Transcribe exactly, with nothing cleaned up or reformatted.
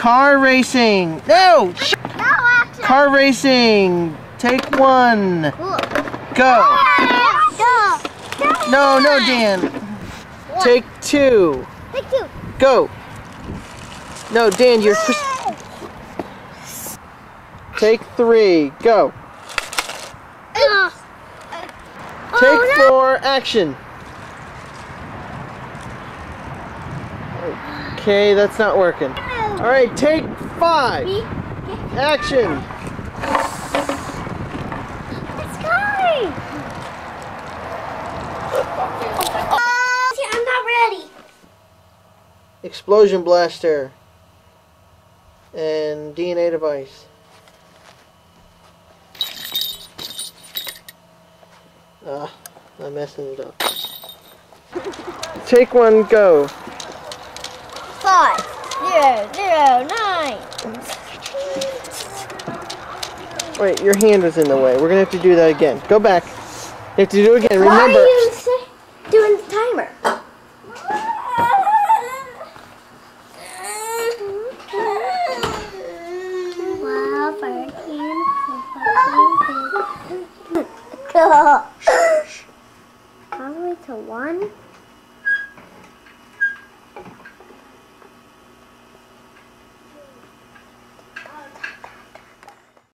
Car racing. No. No action. Car racing. Take one. Cool. Go. Go. No, no, Dan. One. Take two. Take two. Go. No, Dan, you're... Take three. Go. Uh, Take oh, no. four. Action. Okay, that's not working. All right, take five. Action. It's going. Oh, see, I'm not ready. Explosion blaster. And D N A device. Ah, I'm messing it up. Take one, go. Five, zero, zero, nine. Wait, your hand was in the way. We're gonna have to do that again. Go back. You have to do it again. Why Remember. are you doing the timer? All the way to one.